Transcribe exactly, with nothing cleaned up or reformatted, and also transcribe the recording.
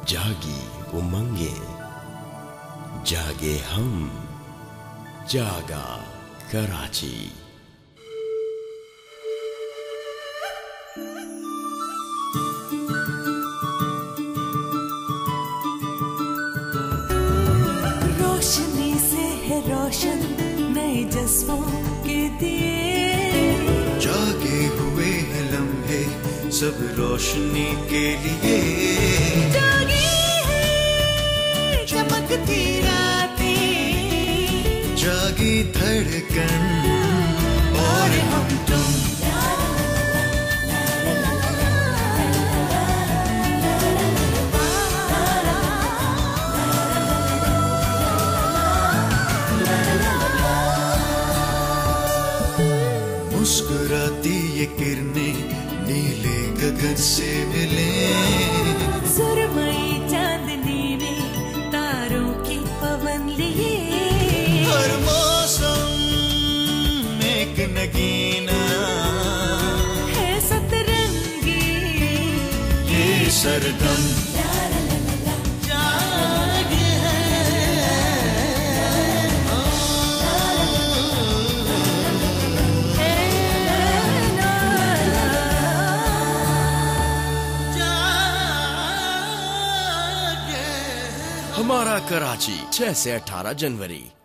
जागी उमंगे, जागे हम, जागा कराची। रोशनी से है रोशन नए जज्बों के दिए, जागे हुए हैं लम्हे सब रोशनी के लिए। जागी है चमकती रातें, जागी धड़कन और हम तुम। मुस्कुराती ये किरणें नीले गगन से मिले, सुरमई चांदनी में तारों की पवन लिए। हर मौसम एक नगीना है सतरंगी ये सरगम। हमारा कराची छह से अठारह जनवरी।